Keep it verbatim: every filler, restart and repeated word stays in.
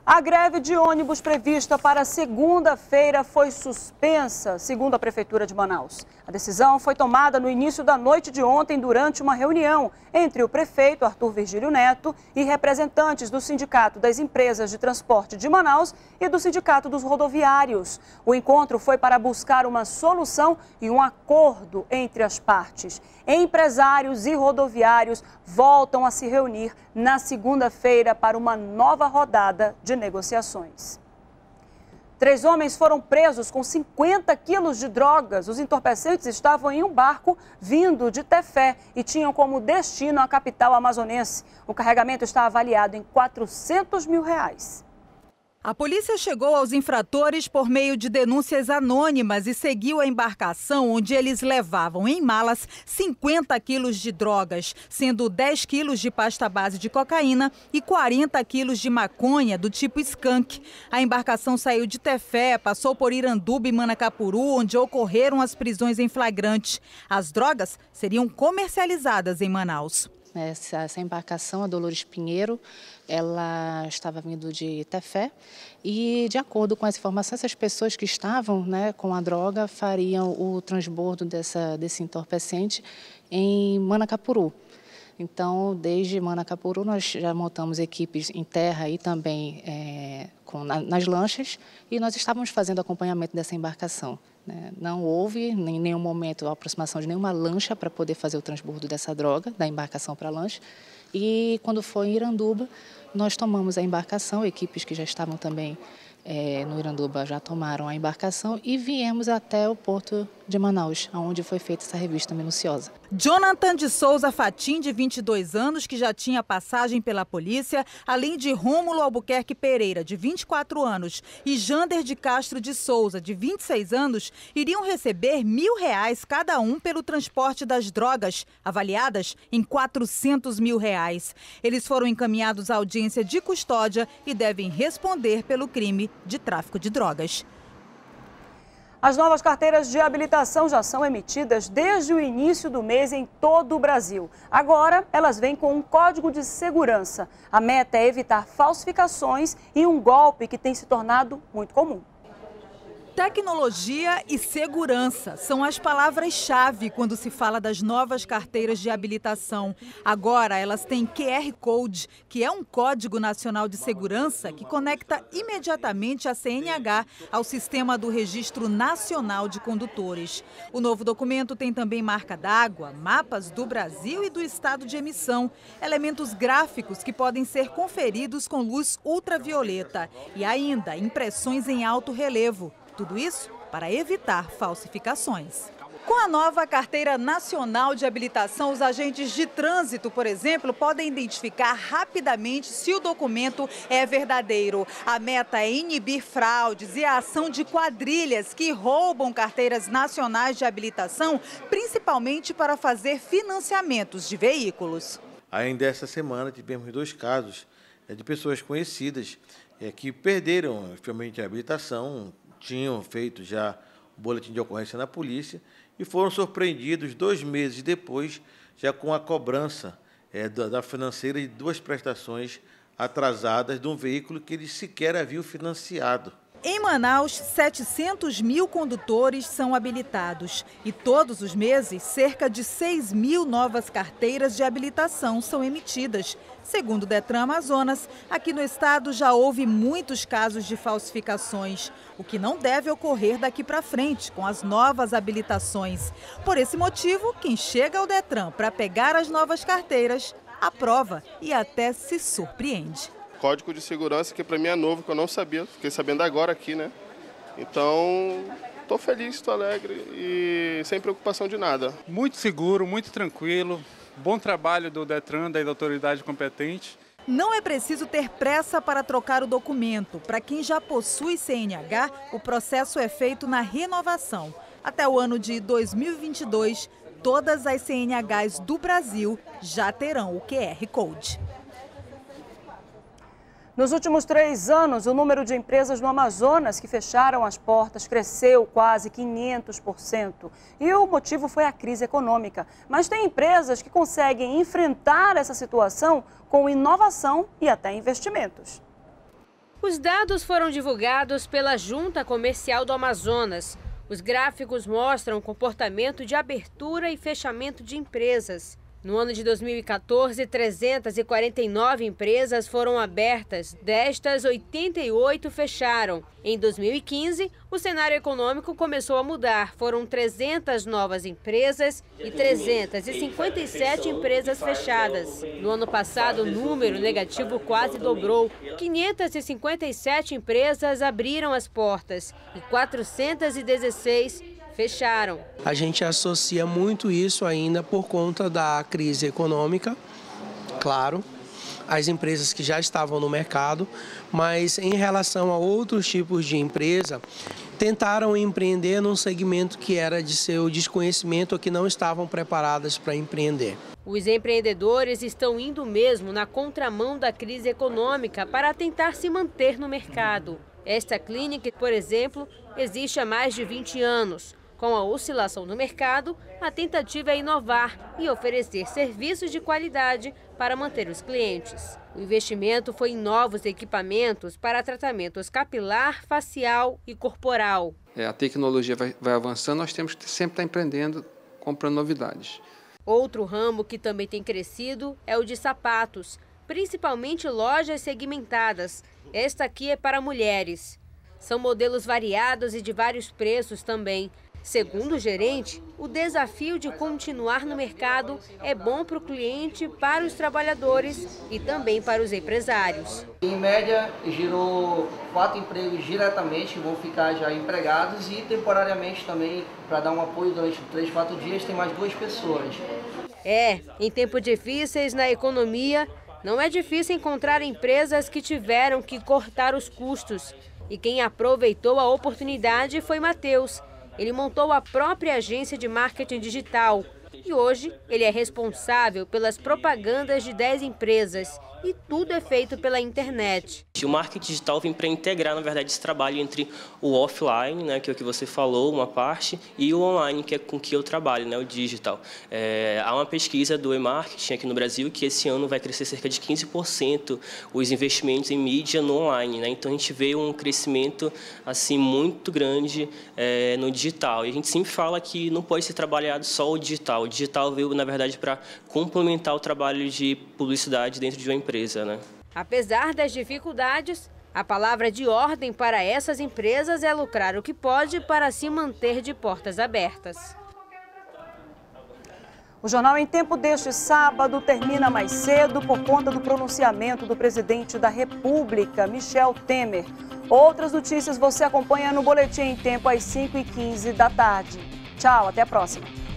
A greve de ônibus prevista para segunda-feira foi suspensa, segundo a Prefeitura de Manaus. A decisão foi tomada no início da noite de ontem, durante uma reunião entre o prefeito Arthur Virgílio Neto e representantes do Sindicato das Empresas de Transporte de Manaus e do Sindicato dos Rodoviários. O encontro foi para buscar uma solução e um acordo entre as partes. Empresários e rodoviários voltam a se reunir na segunda-feira para uma nova rodada de negociações. Três homens foram presos com cinquenta quilos de drogas. Os entorpecentes estavam em um barco vindo de Tefé e tinham como destino a capital amazonense. O carregamento está avaliado em quatrocentos mil reais. A polícia chegou aos infratores por meio de denúncias anônimas e seguiu a embarcação onde eles levavam em malas cinquenta quilos de drogas, sendo dez quilos de pasta base de cocaína e quarenta quilos de maconha do tipo skunk. A embarcação saiu de Tefé, passou por Iranduba e Manacapuru, onde ocorreram as prisões em flagrante. As drogas seriam comercializadas em Manaus. Essa, essa embarcação, a Dolores Pinheiro, ela estava vindo de Tefé e, de acordo com as informações, essas pessoas que estavam, né, com a droga fariam o transbordo dessa, desse entorpecente em Manacapuru. Então, desde Manacapuru, nós já montamos equipes em terra e também é, com, na, nas lanchas, e nós estávamos fazendo acompanhamento dessa embarcação. Né? Não houve em nenhum momento a aproximação de nenhuma lancha para poder fazer o transbordo dessa droga, da embarcação para a lancha. E quando foi em Iranduba, nós tomamos a embarcação, equipes que já estavam também é, no Iranduba já tomaram a embarcação e viemos até o porto de Manaus, onde foi feita essa revista minuciosa. Jonathan de Souza Fatim, de vinte e dois anos, que já tinha passagem pela polícia, além de Rômulo Albuquerque Pereira, de vinte e quatro anos, e Jander de Castro de Souza, de vinte e seis anos, iriam receber mil reais cada um pelo transporte das drogas, avaliadas em quatrocentos mil reais. Eles foram encaminhados à audiência de custódia e devem responder pelo crime de tráfico de drogas. As novas carteiras de habilitação já são emitidas desde o início do mês em todo o Brasil. Agora, elas vêm com um código de segurança. A meta é evitar falsificações e um golpe que tem se tornado muito comum. Tecnologia e segurança são as palavras-chave quando se fala das novas carteiras de habilitação. Agora, elas têm Q R Code, que é um código nacional de segurança que conecta imediatamente a C N H ao sistema do Registro Nacional de Condutores. O novo documento tem também marca d'água, mapas do Brasil e do estado de emissão, elementos gráficos que podem ser conferidos com luz ultravioleta e ainda impressões em alto relevo. Tudo isso para evitar falsificações. Com a nova Carteira Nacional de Habilitação, os agentes de trânsito, por exemplo, podem identificar rapidamente se o documento é verdadeiro. A meta é inibir fraudes e a ação de quadrilhas que roubam carteiras nacionais de habilitação, principalmente para fazer financiamentos de veículos. Ainda essa semana tivemos dois casos de pessoas conhecidas que perderam efetivamente a habilitação, tinham feito já o boletim de ocorrência na polícia e foram surpreendidos dois meses depois, já com a cobrança é, da, da financeira de duas prestações atrasadas de um veículo que eles sequer haviam financiado. Em Manaus, setecentos mil condutores são habilitados e todos os meses, cerca de seis mil novas carteiras de habilitação são emitidas. Segundo o Detran Amazonas, aqui no estado já houve muitos casos de falsificações, o que não deve ocorrer daqui para frente com as novas habilitações. Por esse motivo, quem chega ao Detran para pegar as novas carteiras, aprova e até se surpreende. Código de segurança que para mim é novo, que eu não sabia, fiquei sabendo agora aqui, né? Então, estou feliz, estou alegre e sem preocupação de nada. Muito seguro, muito tranquilo, bom trabalho do Detran, da autoridade competente. Não é preciso ter pressa para trocar o documento. Para quem já possui C N H, o processo é feito na renovação. Até o ano de dois mil e vinte e dois, todas as C N Hs do Brasil já terão o Q R Code. Nos últimos três anos, o número de empresas no Amazonas que fecharam as portas cresceu quase quinhentos por cento. E o motivo foi a crise econômica. Mas tem empresas que conseguem enfrentar essa situação com inovação e até investimentos. Os dados foram divulgados pela Junta Comercial do Amazonas. Os gráficos mostram o comportamento de abertura e fechamento de empresas. No ano de dois mil e quatorze, trezentas e quarenta e nove empresas foram abertas, destas oitenta e oito fecharam. Em dois mil e quinze, o cenário econômico começou a mudar. Foram trezentas novas empresas e trezentas e cinquenta e sete empresas fechadas. No ano passado, o número negativo quase dobrou. quinhentas e cinquenta e sete empresas abriram as portas e quatrocentas e dezesseis fecharam. A gente associa muito isso ainda por conta da crise econômica, claro, as empresas que já estavam no mercado, mas em relação a outros tipos de empresa, tentaram empreender num segmento que era de seu desconhecimento ou que não estavam preparadas para empreender. Os empreendedores estão indo mesmo na contramão da crise econômica para tentar se manter no mercado. Esta clínica, por exemplo, existe há mais de vinte anos. Com a oscilação do mercado, a tentativa é inovar e oferecer serviços de qualidade para manter os clientes. O investimento foi em novos equipamentos para tratamentos capilar, facial e corporal. É, a tecnologia vai, vai avançando, nós temos que sempre estar empreendendo, comprando novidades. Outro ramo que também tem crescido é o de sapatos, principalmente lojas segmentadas. Esta aqui é para mulheres. São modelos variados e de vários preços também. Segundo o gerente, o desafio de continuar no mercado é bom para o cliente, para os trabalhadores e também para os empresários. Em média, girou quatro empregos diretamente, que vão ficar já empregados, e temporariamente também, para dar um apoio durante três, quatro dias, tem mais duas pessoas. É, em tempos difíceis na economia, não é difícil encontrar empresas que tiveram que cortar os custos. E quem aproveitou a oportunidade foi Matheus. Ele montou a própria agência de marketing digital e hoje ele é responsável pelas propagandas de dez empresas e tudo é feito pela internet. O marketing digital vem para integrar, na verdade, esse trabalho entre o offline, né, que é o que você falou, uma parte, e o online, que é com que eu trabalho, né, o digital. É, há uma pesquisa do e-marketing aqui no Brasil que esse ano vai crescer cerca de quinze por cento os investimentos em mídia no online, né? Então a gente vê um crescimento assim muito grande é, no digital. E a gente sempre fala que não pode ser trabalhado só o digital. O digital veio, na verdade, para complementar o trabalho de publicidade dentro de uma empresa, né? Apesar das dificuldades, a palavra de ordem para essas empresas é lucrar o que pode para se manter de portas abertas. O Jornal em Tempo deste sábado termina mais cedo por conta do pronunciamento do presidente da República, Michel Temer. Outras notícias você acompanha no Boletim em Tempo às cinco e quinze da tarde. Tchau, até a próxima.